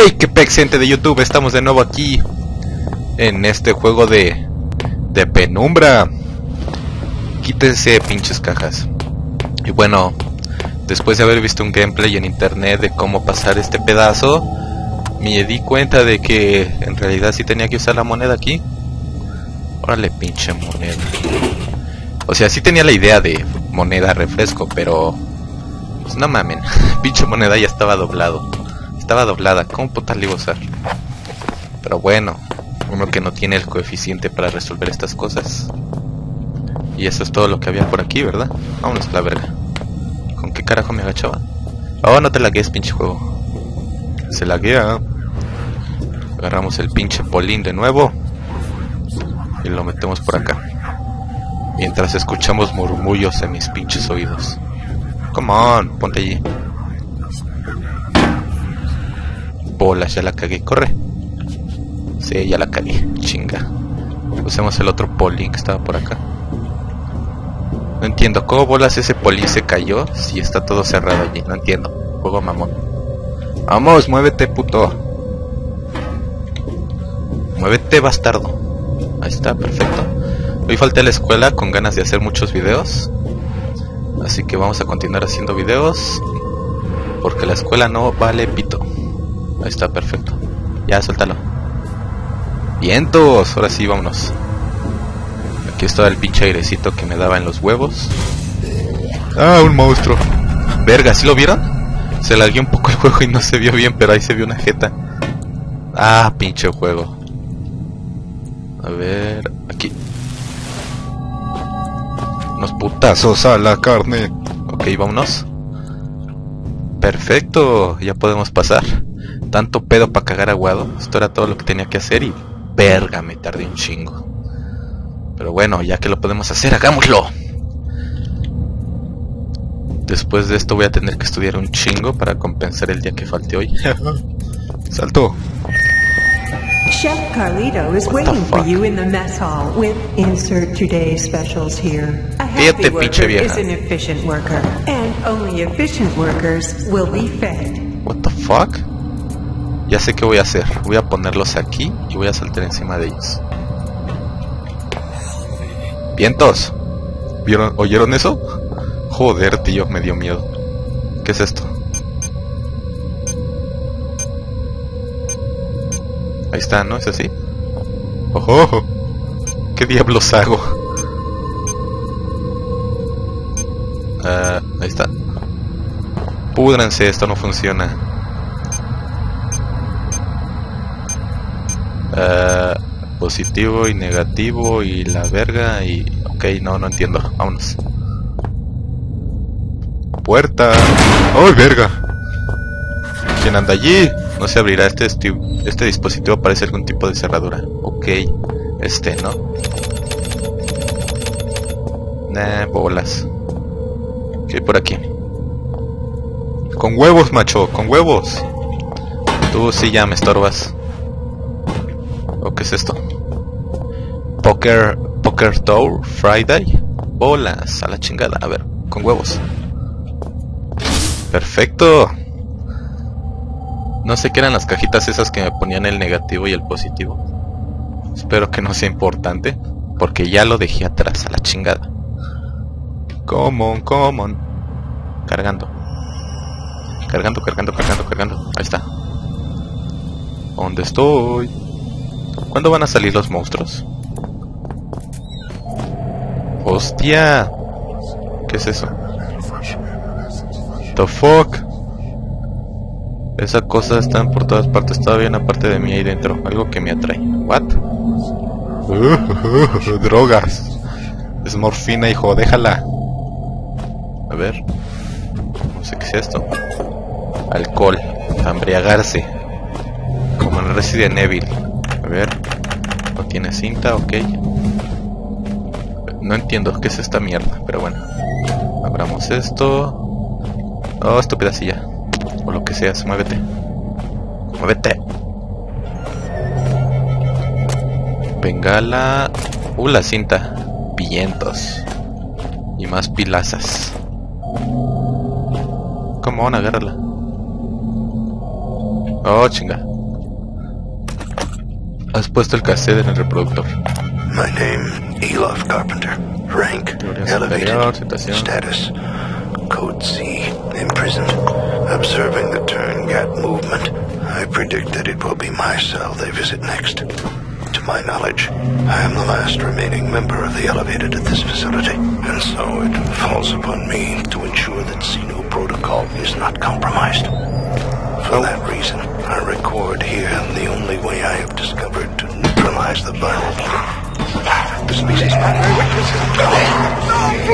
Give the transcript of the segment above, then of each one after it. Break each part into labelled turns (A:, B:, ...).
A: Hey, qué pex, gente de YouTube, estamos de nuevo aquí en este juego de penumbra. Quítense pinches cajas. Y bueno, después de haber visto un gameplay en internet de cómo pasar este pedazo, me di cuenta de que en realidad sí tenía que usar la moneda aquí. Órale, pinche moneda. O sea, sí tenía la idea de moneda refresco, pero pues no mamen, pinche moneda ya estaba doblado. Estaba doblada, ¿cómo putas le iba a usar? Pero bueno, uno que no tiene el coeficiente para resolver estas cosas. Y eso es todo lo que había por aquí, ¿verdad? Vámonos a la verga. ¿Con qué carajo me agachaba? Oh, no te lagues, pinche juego. Se laguea. Agarramos el pinche polín de nuevo y lo metemos por acá, mientras escuchamos murmullos en mis pinches oídos. Come on, ponte allí. Bolas, ya la cagué, corre. Sí, ya la cagué, chinga. Usemos el otro polín que estaba por acá. No entiendo, ¿cómo bolas ese polín se cayó si está todo cerrado allí? No entiendo, juego mamón. Vamos, muévete, puto. Muévete, bastardo. Ahí está, perfecto. Hoy falté a la escuela con ganas de hacer muchos videos, así que vamos a continuar haciendo videos, porque la escuela no vale pito. Ahí está, perfecto. Ya, suéltalo. Vientos, ahora sí, vámonos. Aquí está el pinche airecito que me daba en los huevos. Ah, un monstruo. Verga, ¿sí lo vieron? Se lagueó un poco el juego y no se vio bien, pero ahí se vio una jeta. Ah, pinche juego. A ver, aquí. Unos putazos a la carne. Ok, vámonos. Perfecto, ya podemos pasar. Tanto pedo para cagar aguado. Esto era todo lo que tenía que hacer y verga, me tardé un chingo. Pero bueno, ya que lo podemos hacer, hagámoslo. Después de esto voy a tener que estudiar un chingo para compensar el día que falte hoy. Salto.
B: Chef Carlito is waiting for you in the mess hall with insert today's specials here. A happy worker is an efficient worker, and only efficient workers will be fed.
A: What the fuck? Ya sé qué voy a hacer. Voy a ponerlos aquí y voy a saltar encima de ellos. ¡Vientos! ¿Vieron? ¿Oyeron eso? Joder, tío, me dio miedo. ¿Qué es esto? Ahí está, ¿no? ¿Es así? ¡Ojo! ¿Qué diablos hago? Ahí está. Púdranse, esto no funciona. Positivo y negativo y la verga y... Ok, no entiendo. Vámonos. Puerta. ¡Ay, verga! ¿Quién anda allí? No se abrirá. Este dispositivo parece algún tipo de cerradura. Ok. ¿No? Nah, bolas. ¿Qué hay por aquí? Con huevos, macho. Con huevos. Tú sí ya me estorbas. ¿O qué es esto? Poker Tour Friday. Bolas, a la chingada. A ver, con huevos. Perfecto. No sé qué eran las cajitas esas que me ponían el negativo y el positivo. Espero que no sea importante, porque ya lo dejé atrás, a la chingada. Come on. Cargando. Ahí está. ¿Dónde estoy? ¿Cuándo van a salir los monstruos? ¡Hostia! ¿Qué es eso? The fuck? Esas cosas están por todas partes. Todavía una parte de mí ahí dentro. Algo que me atrae. ¿What? Drogas. Es morfina, hijo. Déjala. A ver. No sé qué es esto. Alcohol. Embriagarse. Como en Resident Evil. A ver. No tiene cinta, ok. No entiendo qué es esta mierda, pero bueno. Abramos esto. Oh, estúpida silla. O lo que seas, muévete. Muévete. Bengala. La cinta. Vientos. Y más pilazas. Come on, agárrala. Oh, chinga. Has puesto el cassette en el reproductor.
C: My name, Elof Carpenter. Rank, elevated. Status, Code C, imprisoned. Observing the turn-gat movement, I predict that it will be my cell they visit next. To my knowledge, I am the last remaining member of the Elevated at this facility, and so it falls upon me to ensure that Xeno protocol is not compromised. For that reason, I record here the only way I have discovered to neutralize the viral blood. The species primary witness is gone. No,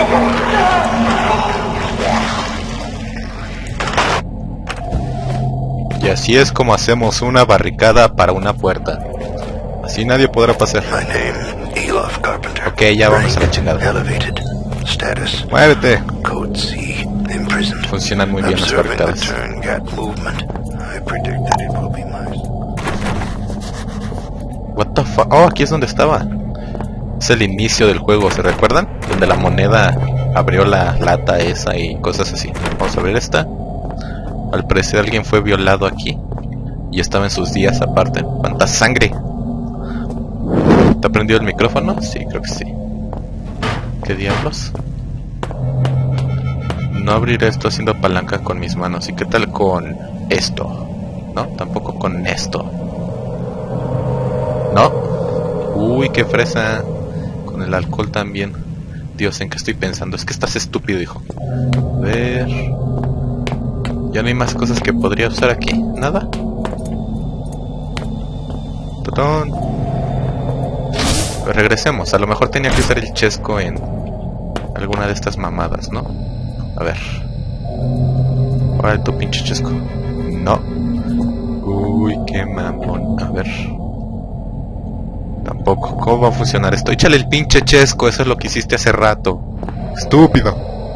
C: please.
A: Y así es como hacemos una barricada para una puerta. Así nadie podrá pasar. Ok, ya vamos a la chingada. Muévete. Funcionan muy bien las barricadas. What the fuck? Oh, aquí es donde estaba. Es el inicio del juego, ¿se recuerdan? Donde la moneda abrió la lata esa y cosas así. Vamos a ver esta. Al parecer alguien fue violado aquí y estaba en sus días aparte. ¡Cuánta sangre! ¿Te ha prendido el micrófono? Sí, creo que sí. ¿Qué diablos? No abriré esto haciendo palanca con mis manos. ¿Y qué tal con esto? No, tampoco con esto. No. Uy, qué fresa. Con el alcohol también. Dios, ¿en qué estoy pensando? Es que estás estúpido, hijo. A ver... Ya no hay más cosas que podría usar aquí. ¿Nada? ¡Totón! Pues regresemos. A lo mejor tenía que usar el chesco en alguna de estas mamadas, ¿no? A ver. Ahora tu pinche chesco. No. Uy, qué mamón. A ver. Tampoco. ¿Cómo va a funcionar esto? Échale el pinche chesco. Eso es lo que hiciste hace rato. Estúpido.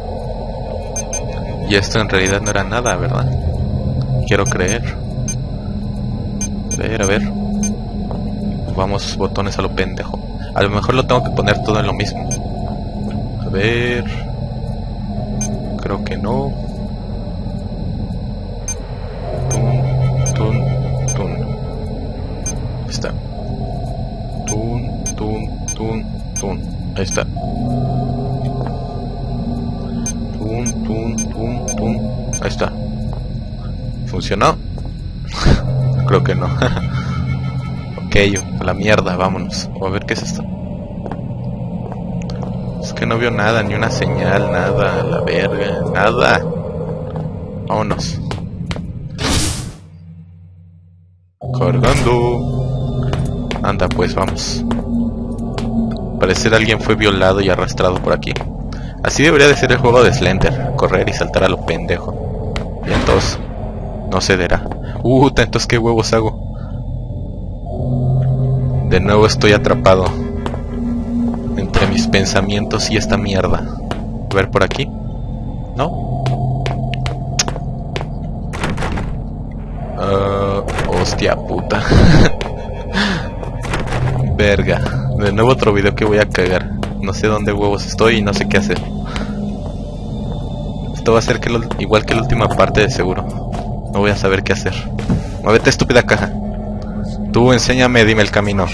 A: Y esto en realidad no era nada, ¿verdad? Quiero creer. A ver. Vamos botones a lo pendejo. A lo mejor lo tengo que poner todo en lo mismo. A ver. Creo que no. Tun. Ahí está. Tun. Ahí está. Tun. Ahí está. ¿Funcionó? Creo que no. Ok, a la mierda, vámonos. A ver qué es esto. Es que no veo nada, ni una señal, nada, a la verga, nada. Vámonos. Cargando. Anda pues, vamos. Parecer alguien fue violado y arrastrado por aquí. Así debería de ser el juego de Slender. Correr y saltar a lo pendejo. Y entonces no cederá. Entonces qué huevos hago. De nuevo estoy atrapado entre mis pensamientos y esta mierda. A ver por aquí. ¿No? Hostia puta. Verga. De nuevo otro video que voy a cagar. No sé dónde huevos estoy y no sé qué hacer. Esto va a ser igual que la última parte de seguro. No voy a saber qué hacer. Muévete, estúpida caja. Tú enséñame, dime el camino.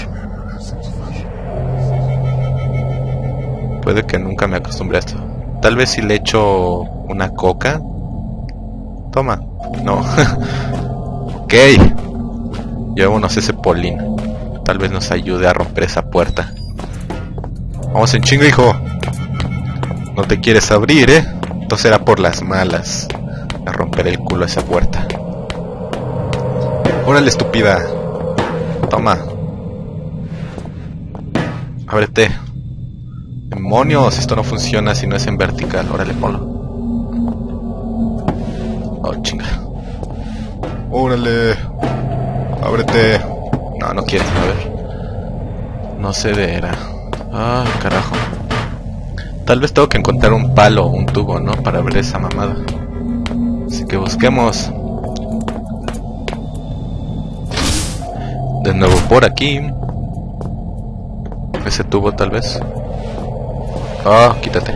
A: Puede que nunca me acostumbre a esto. Tal vez si le echo una coca. Toma. No. Ok. Llevémonos ese polín. Tal vez nos ayude a romper esa puerta. Vamos en chinga, hijo. No te quieres abrir, ¿eh? Entonces era por las malas. A romper el culo a esa puerta. Órale, estúpida. Toma. Ábrete. Demonios, esto no funciona si no es en vertical. Órale, ponlo. Oh, chinga. Órale. Ábrete. No, no quiere. A ver. No cederá. Ah, carajo. Tal vez tengo que encontrar un palo o un tubo, ¿no? Para abrir esa mamada. Así que busquemos. De nuevo por aquí. Ese tubo tal vez. Ah, quítate.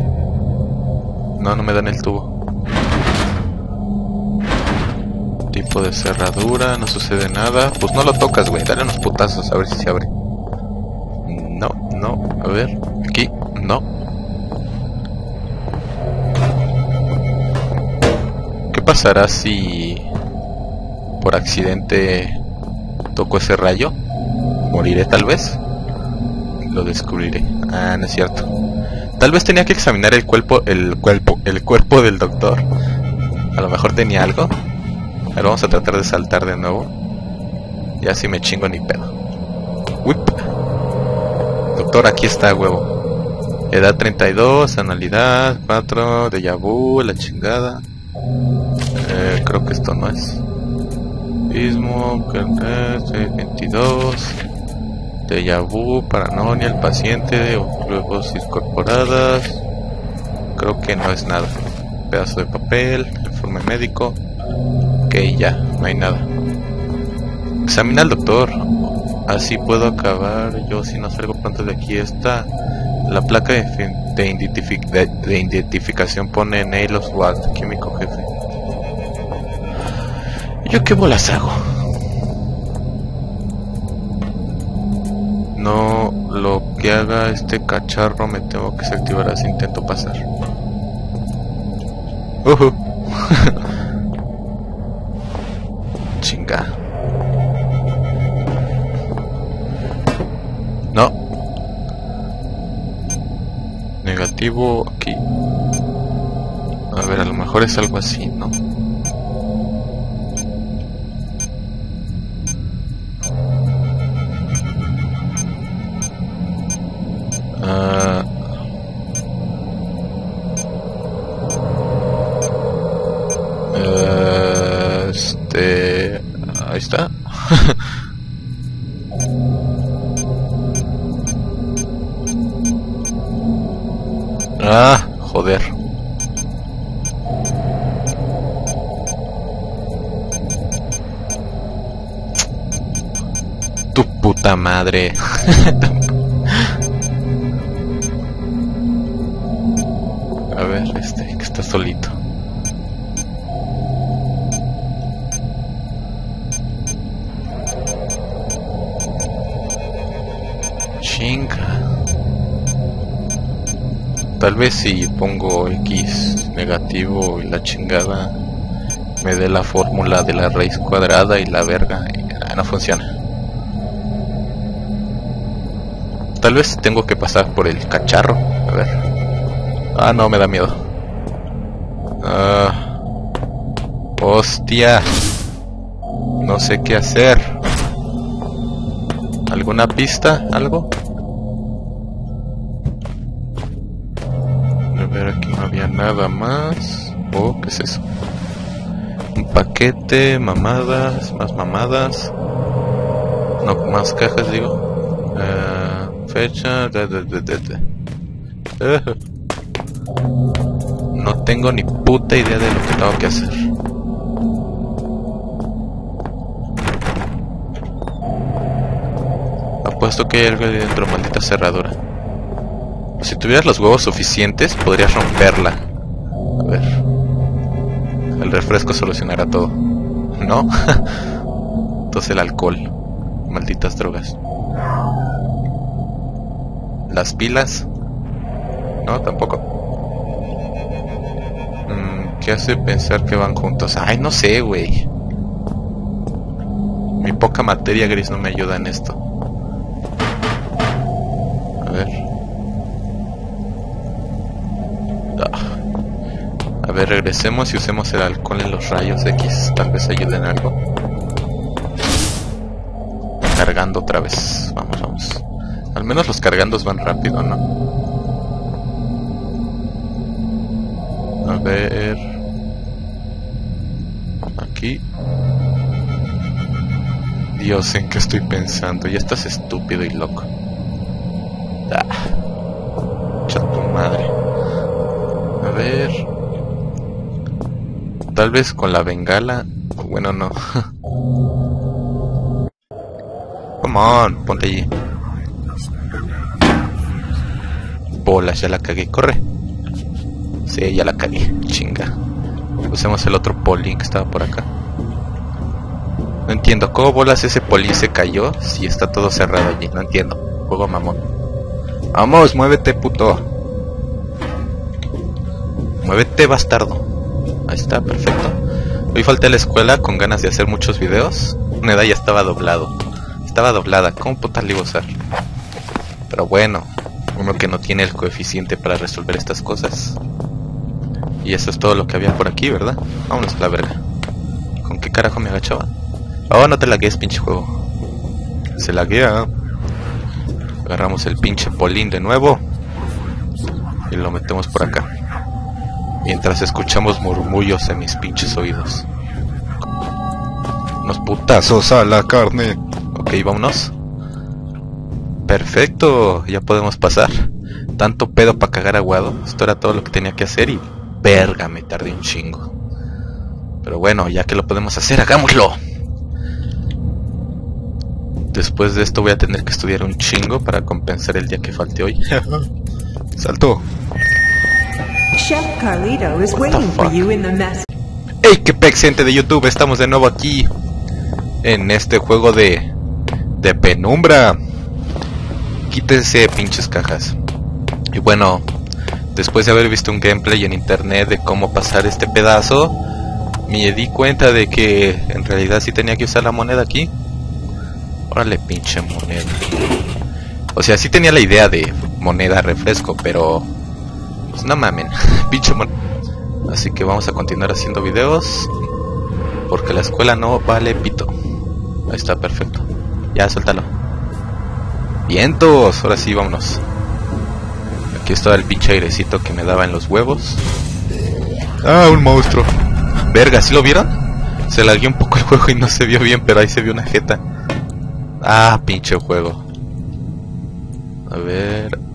A: No me dan el tubo. Tipo Tipo de cerradura, no sucede nada. Pues no lo tocas, güey. Dale unos putazos a ver si se abre. No, no. A ver. Aquí. No. ¿Qué pasará si por accidente toco ese rayo? ¿Moriré tal vez? Lo descubriré. Ah, no es cierto. Tal vez tenía que examinar el cuerpo del doctor. A lo mejor tenía algo. A ver, vamos a tratar de saltar de nuevo. Y así me chingo ni pedo. Whip. Doctor, aquí está, huevo. Edad 32, anualidad 4, déjà vu, la chingada. Creo que esto no es. Ismo, 22. Déjà vu, paranoia, el paciente, oclusiones corporadas. Creo que no es nada. Pedazo de papel, informe médico. Ok, ya, no hay nada. Examina al doctor. Así puedo acabar yo si no salgo pronto de aquí. Está la placa de identificación pone Nail of What, químico jefe. ¿Yo qué bolas hago? No, lo que haga este cacharro me temo que se activará si intento pasar. Chinga. No. Negativo aquí. A ver, a lo mejor es algo así, ¿no? Ahí está. Ah, joder. Tu puta madre. A ver, que está solito. Chinga. Tal vez si pongo X negativo y la chingada me dé la fórmula de la raíz cuadrada y la verga y no funciona. Tal vez tengo que pasar por el cacharro. A ver. Ah, no, me da miedo. Hostia. No sé qué hacer. ¿Alguna pista? ¿Algo? A ver, aquí no había nada más. Oh, ¿qué es eso? Un paquete, mamadas, más mamadas. No, más cajas, digo. Fecha. No tengo ni puta idea de lo que tengo que hacer. Apuesto que hay algo ahí dentro, maldita cerradura. Si tuvieras los huevos suficientes, podrías romperla. A ver. El refresco solucionará todo. ¿No? Entonces el alcohol. Malditas drogas. Las pilas. No, tampoco. ¿Qué hace pensar que van juntos? Ay, no sé, güey. Mi poca materia gris no me ayuda en esto. A ver. A ver, regresemos y usemos el alcohol en los rayos X. Tal vez ayuden en algo. Cargando otra vez. Vamos, vamos. Al menos los cargandos van rápido, ¿no? A ver. Aquí. Dios, ¿en qué estoy pensando? Ya estás estúpido y loco. Cha tu madre. A ver. Tal vez con la bengala. Bueno, no. Come on, ponte allí. Bolas, ya la cagué. Corre. Sí, ya la cagué. Chinga. Usemos el otro polín que estaba por acá. No entiendo, ¿cómo bolas ese poli se cayó si está todo cerrado allí? No entiendo. Juego mamón. Vamos, muévete, puto. Muévete, bastardo. Ahí está, perfecto. Hoy falté a la escuela con ganas de hacer muchos videos. Una edad ya estaba doblado. Estaba doblada, ¿cómo putas le iba a usar? Pero bueno, uno que no tiene el coeficiente para resolver estas cosas. Y eso es todo lo que había por aquí, ¿verdad? Vámonos a la verga. ¿Con qué carajo me agachaba? Oh, no te lagues, pinche juego. Se laguea. Agarramos el pinche polín de nuevo y lo metemos por acá, mientras escuchamos murmullos en mis pinches oídos. Unos putazos a la carne. Ok, vámonos. Perfecto, ya podemos pasar. Tanto pedo para cagar aguado. Esto era todo lo que tenía que hacer y verga, me tardé un chingo. Pero bueno, ya que lo podemos hacer, hagámoslo. Después de esto voy a tener que estudiar un chingo para compensar el día que falte hoy. Saltó.
B: Chef Carlito is waiting for you in the mess.
A: Hey, qué pex, gente de YouTube, estamos de nuevo aquí en este juego de penumbra. Quítense pinches cajas. Y bueno, después de haber visto un gameplay en internet de cómo pasar este pedazo, me di cuenta de que en realidad sí tenía que usar la moneda aquí. Órale, pinche moneda. O sea, sí tenía la idea de moneda refresco, pero pues no mamen, pinche moneda. Así que vamos a continuar haciendo videos, porque la escuela no vale pito. Ahí está, perfecto. Ya, suéltalo. Vientos, ahora sí, vámonos. Aquí está el pinche airecito que me daba en los huevos. Ah, un monstruo. Verga, ¿sí lo vieron? Se lagueó un poco el juego y no se vio bien, pero ahí se vio una jeta. Ah, pinche juego. A ver.